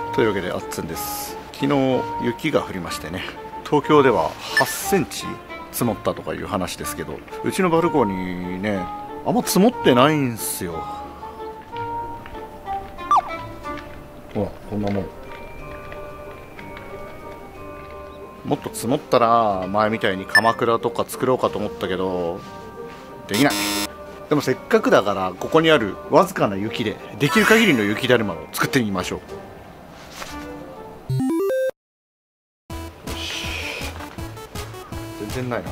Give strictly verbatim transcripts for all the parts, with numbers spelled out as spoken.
というわけであっつんです。昨日雪が降りましてね、東京でははちセンチ積もったとかいう話ですけど、うちのバルコニーね、あんま積もってないんすよ。ほらこんなもん。もっと積もったら前みたいに鎌倉とか作ろうかと思ったけどできない。でもせっかくだからここにあるわずかな雪でできる限りの雪だるまを作ってみましょう。よし、全然ないな。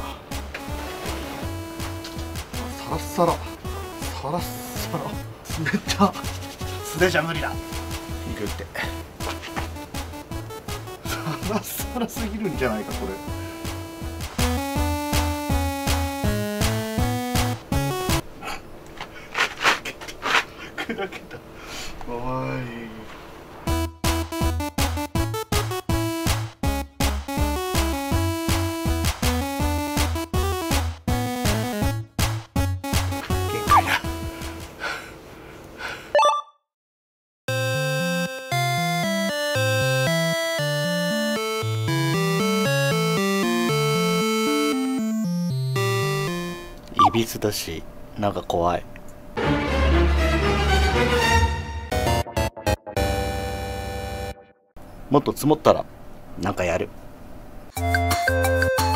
サラッサラサラッサラ滑った。素手じゃ無理だ。グってサラッサラすぎるんじゃないかこれ。砕けた。おい。限界だ。いびつだし、なんか怖い。もっと積もったらなんかやる。